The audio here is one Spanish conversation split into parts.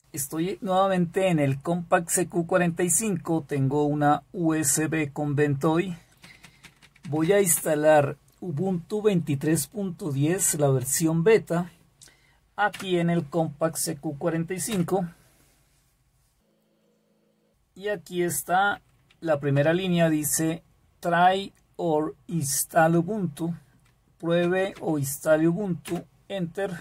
Estoy nuevamente en el Compaq CQ45, tengo una USB con Ventoy. Voy a instalar Ubuntu 23.10, la versión beta, aquí en el Compaq CQ45. Y aquí está la primera línea, dice Try or install Ubuntu, pruebe o instale Ubuntu, Enter.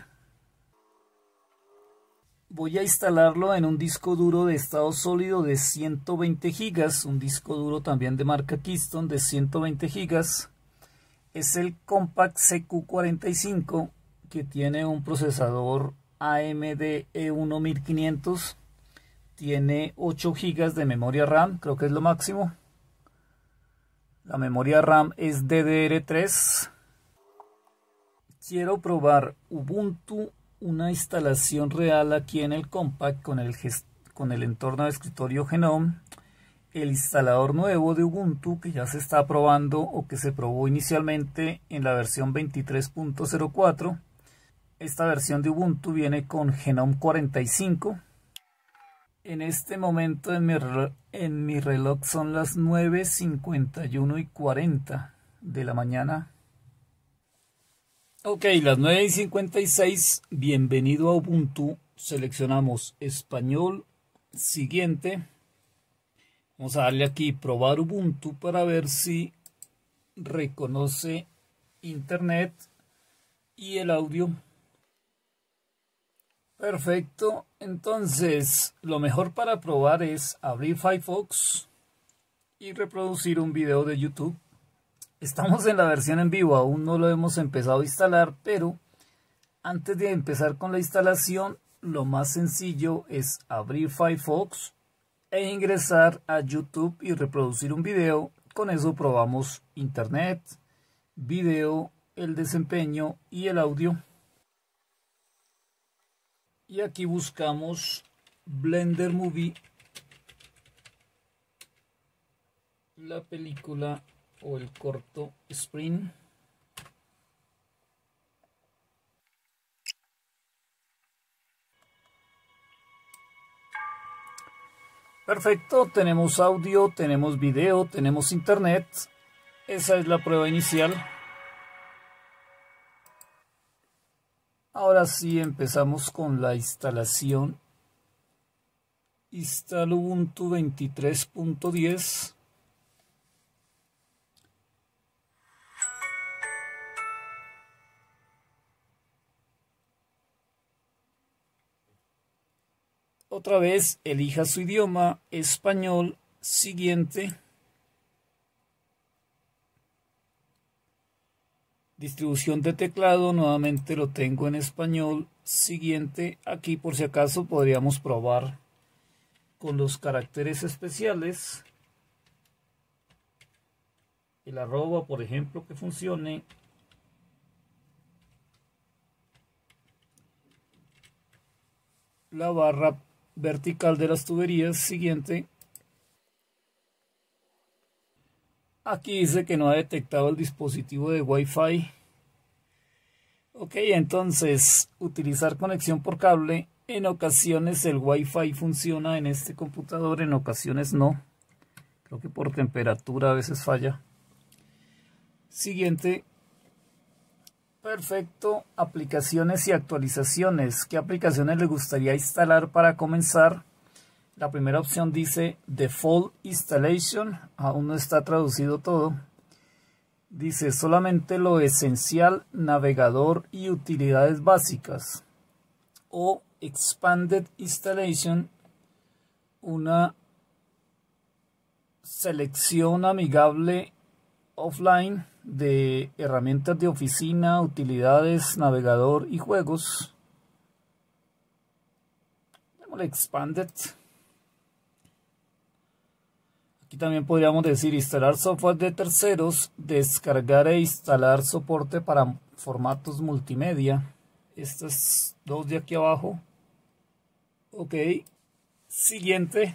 Voy a instalarlo en un disco duro de estado sólido de 120 GB, un disco duro también de marca Keystone de 120 GB. Es el Compaq CQ45 que tiene un procesador AMD E1 1500. Tiene 8 GB de memoria RAM, creo que es lo máximo. La memoria RAM es DDR3. Quiero probar Ubuntu, una instalación real aquí en el Compaq con el entorno de escritorio Genome, el instalador nuevo de Ubuntu que ya se está probando o que se probó inicialmente en la versión 23.04. Esta versión de Ubuntu viene con Genome 45. En este momento en mi reloj son las 9:51 y 40 de la mañana. Ok, las 9:56, bienvenido a Ubuntu, seleccionamos español, siguiente, vamos a darle aquí probar Ubuntu para ver si reconoce internet y el audio. Perfecto, entonces lo mejor para probar es abrir Firefox y reproducir un video de YouTube. Estamos en la versión en vivo, aún no lo hemos empezado a instalar, pero antes de empezar con la instalación, lo más sencillo es abrir Firefox e ingresar a YouTube y reproducir un video. Con eso probamos internet, video, el desempeño y el audio. Y aquí buscamos Blender Movie, la película o el corto Sprint. Perfecto, tenemos audio, tenemos video, tenemos internet. Esa es la prueba inicial. Ahora sí empezamos con la instalación. Instalo Ubuntu 23.10. Otra vez elija su idioma, español, siguiente. Distribución de teclado, nuevamente lo tengo en español, siguiente. Aquí por si acaso podríamos probar con los caracteres especiales. El arroba, por ejemplo, que funcione. La barra vertical de las tuberías, siguiente. Aquí dice que no ha detectado el dispositivo de Wi-Fi. Ok, entonces utilizar conexión por cable. En ocasiones el Wi-Fi funciona en este computador, en ocasiones no. Creo que por temperatura a veces falla. Siguiente. Perfecto. Aplicaciones y actualizaciones. ¿Qué aplicaciones le gustaría instalar para comenzar? La primera opción dice Default Installation, aún no está traducido todo. Dice solamente lo esencial, navegador y utilidades básicas. O Expanded Installation, una selección amigable offline de herramientas de oficina, utilidades, navegador y juegos. Démosle Expanded. Aquí también podríamos decir instalar software de terceros, descargar e instalar soporte para formatos multimedia. Estas dos de aquí abajo. Ok. Siguiente.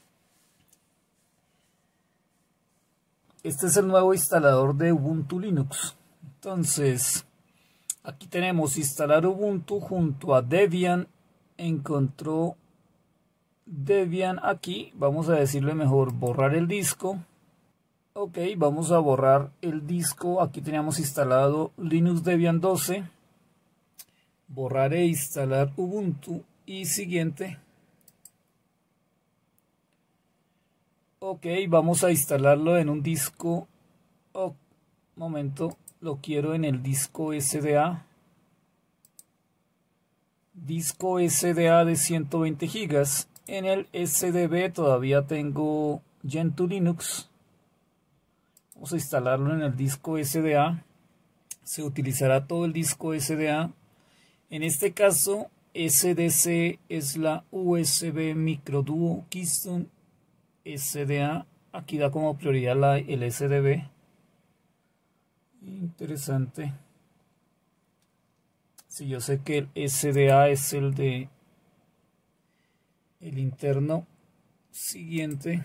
Este es el nuevo instalador de Ubuntu Linux. Entonces, aquí tenemos instalar Ubuntu junto a Debian. Encontró Debian aquí, vamos a decirle mejor borrar el disco. Ok, vamos a borrar el disco. Aquí teníamos instalado Linux Debian 12. Borrar e instalar Ubuntu y siguiente. Ok, vamos a instalarlo en un disco. Oh, momento, lo quiero en el disco SDA. Disco SDA de 120 GB. En el SDB todavía tengo Gentoo Linux. Vamos a instalarlo en el disco SDA. Se utilizará todo el disco SDA. En este caso, SDC es la USB Micro Duo Keystone SDA. Aquí da como prioridad el SDB. Interesante. Sí, yo sé que el SDA es el de el interno. Siguiente.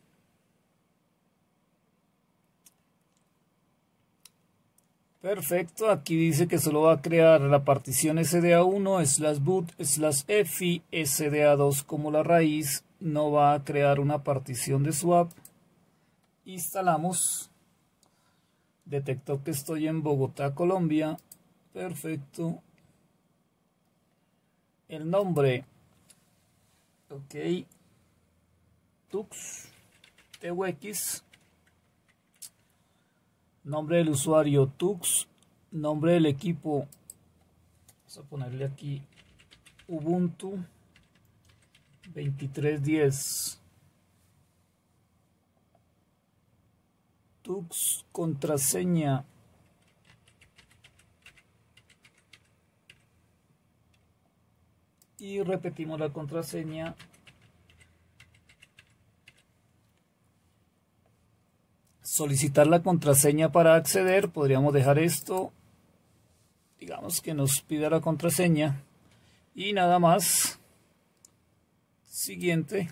Perfecto, aquí dice que solo va a crear la partición SDA1/boot/EFI, SDA2 como la raíz, no va a crear una partición de swap. Instalamos. Detectó que estoy en Bogotá, Colombia. Perfecto. El nombre. Ok. TUX. TUX. Nombre del usuario TUX. Nombre del equipo. Vamos a ponerle aquí Ubuntu 2310. TUX. Contraseña. Y repetimos la contraseña. Solicitar la contraseña para acceder. Podríamos dejar esto. Digamos que nos pida la contraseña. Y nada más. Siguiente.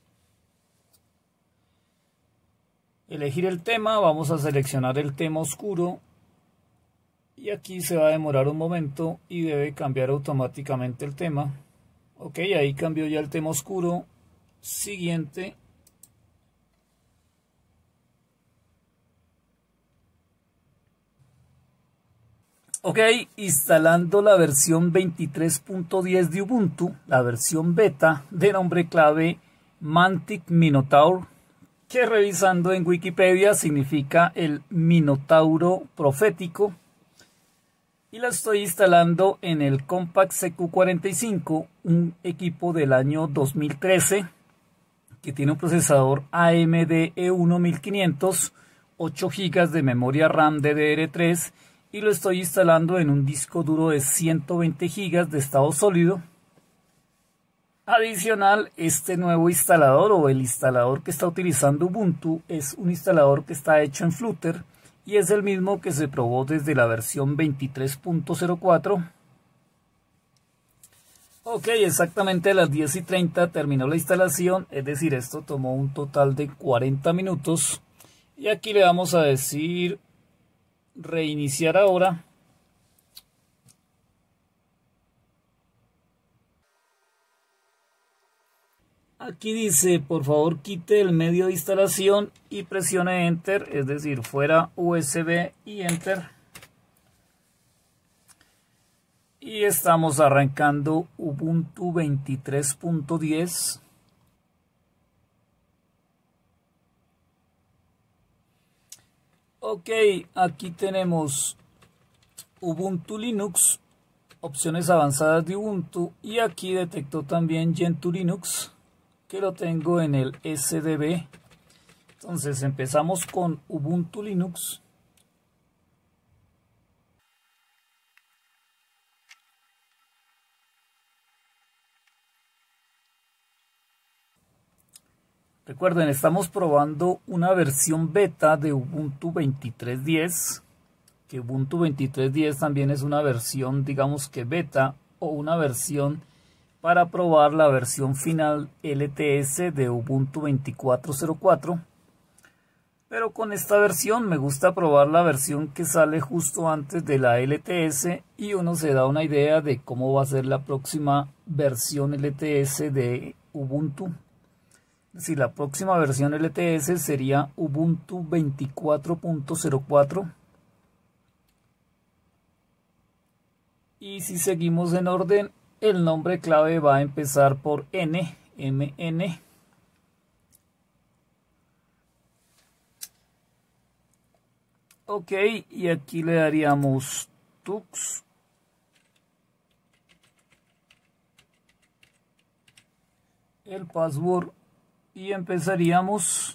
Elegir el tema. Vamos a seleccionar el tema oscuro. Y aquí se va a demorar un momento y debe cambiar automáticamente el tema. Ok, ahí cambió ya el tema oscuro. Siguiente. Ok, instalando la versión 23.10 de Ubuntu, la versión beta de nombre clave Mantic Minotaur, que revisando en Wikipedia significa el Minotauro profético. Y la estoy instalando en el Compaq CQ45, un equipo del año 2013 que tiene un procesador AMD E1 1500, 8 GB de memoria RAM DDR3 y lo estoy instalando en un disco duro de 120 GB de estado sólido. Adicional, este nuevo instalador o el instalador que está utilizando Ubuntu es un instalador que está hecho en Flutter y es el mismo que se probó desde la versión 23.04. Ok, exactamente a las 10:30 terminó la instalación, es decir, esto tomó un total de 40 minutos. Y aquí le vamos a decir reiniciar ahora. Aquí dice, por favor quite el medio de instalación y presione Enter, es decir, fuera USB y Enter. Y estamos arrancando Ubuntu 23.10. Ok, aquí tenemos Ubuntu Linux, opciones avanzadas de Ubuntu, y aquí detectó también Gentoo Linux, que lo tengo en el SDB. Entonces empezamos con Ubuntu Linux. Recuerden, estamos probando una versión beta de Ubuntu 23.10, que Ubuntu 23.10 también es una versión, digamos que beta, o una versión para probar la versión final LTS de Ubuntu 24.04. Pero con esta versión me gusta probar la versión que sale justo antes de la LTS y uno se da una idea de cómo va a ser la próxima versión LTS de Ubuntu. Es decir, la próxima versión LTS sería Ubuntu 24.04. Y si seguimos en orden, el nombre clave va a empezar por N, MN. Ok, y aquí le daríamos tux. El password y empezaríamos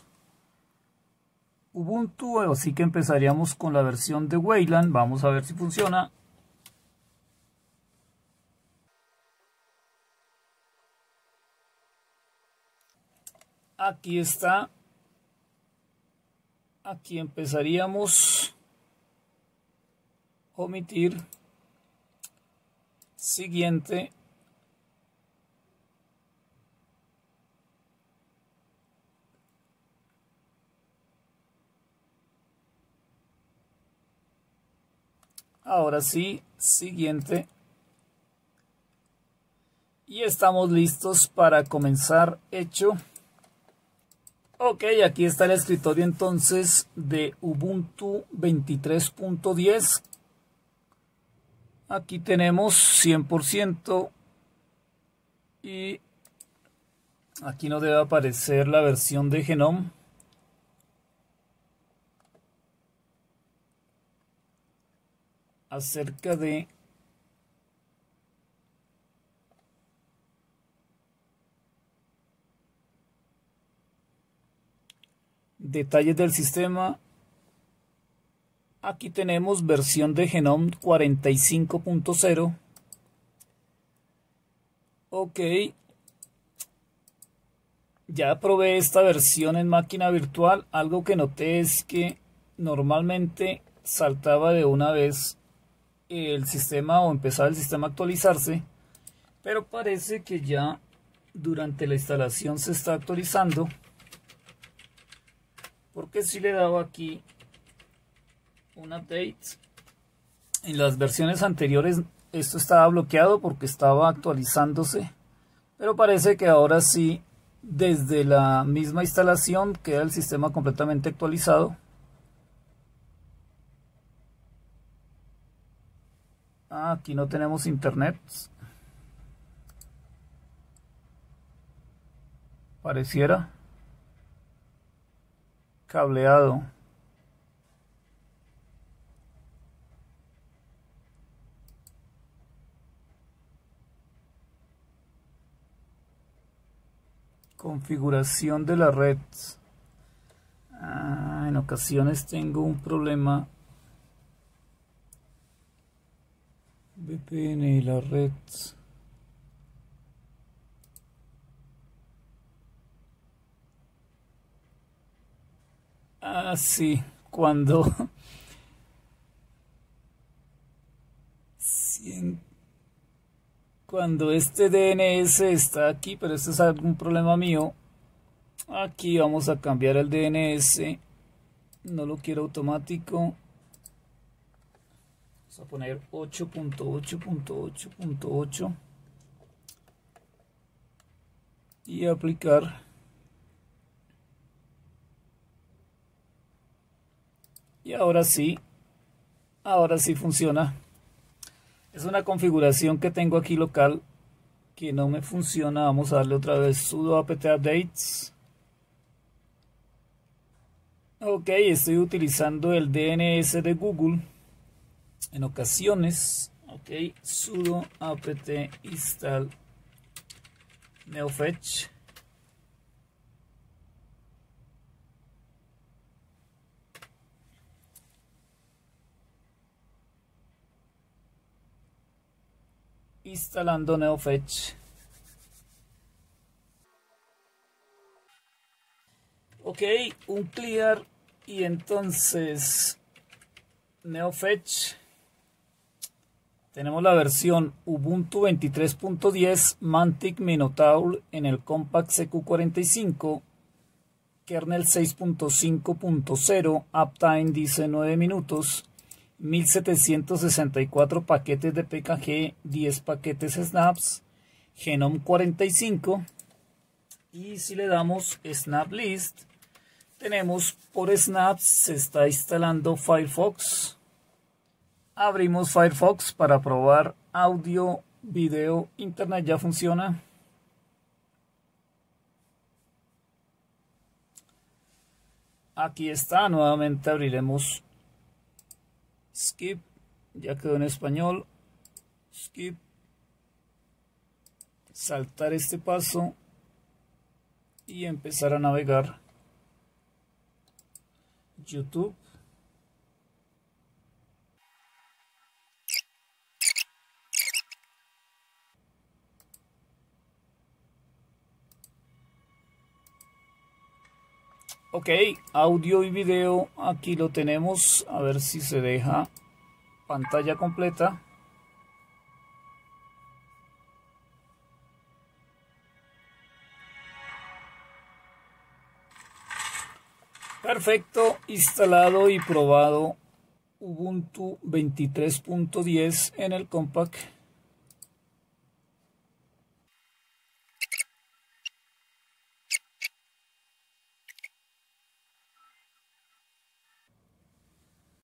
Ubuntu, así que empezaríamos con la versión de Wayland. Vamos a ver si funciona. Aquí está. Aquí empezaríamos. Omitir. Siguiente. Ahora sí, siguiente. Y estamos listos para comenzar. Hecho. Ok, aquí está el escritorio entonces de Ubuntu 23.10. Aquí tenemos 100%. Y aquí nos debe aparecer la versión de Genome. Acerca de detalles del sistema. Aquí tenemos versión de Genome 45.0. Ok. Ya probé esta versión en máquina virtual. Algo que noté es que normalmente saltaba de una vez el sistema o empezaba el sistema a actualizarse, pero parece que ya durante la instalación se está actualizando, porque si le he dado aquí un update. En las versiones anteriores esto estaba bloqueado porque estaba actualizándose, pero parece que ahora sí, desde la misma instalación queda el sistema completamente actualizado. Aquí no tenemos internet. Pareciera. Cableado. Configuración de la red. En ocasiones tengo un problema. VPN y la red. Sí, cuando este DNS está aquí, pero este es algún problema mío. Aquí vamos a cambiar el DNS. No lo quiero automático. Vamos a poner 8.8.8.8 y aplicar. Y ahora sí funciona. Es una configuración que tengo aquí local que no me funciona. Vamos a darle otra vez sudo apt updates. Ok, estoy utilizando el DNS de Google en ocasiones. Ok, sudo apt install neofetch. Instalando neofetch. Ok, un clear y entonces neofetch. Tenemos la versión Ubuntu 23.10 Mantic Minotaur en el Compact CQ45, kernel 6.5.0, uptime dice 9 minutos, 1764 paquetes de PKG, 10 paquetes snaps, Genome 45. Y si le damos Snap List, tenemos por snaps se está instalando Firefox. Abrimos Firefox para probar audio, video, internet ya funciona. Aquí está, nuevamente abriremos Skip, ya quedó en español. Skip, saltar este paso y empezar a navegar. YouTube. Ok, audio y video, aquí lo tenemos, a ver si se deja pantalla completa. Perfecto, instalado y probado Ubuntu 23.10 en el Compact.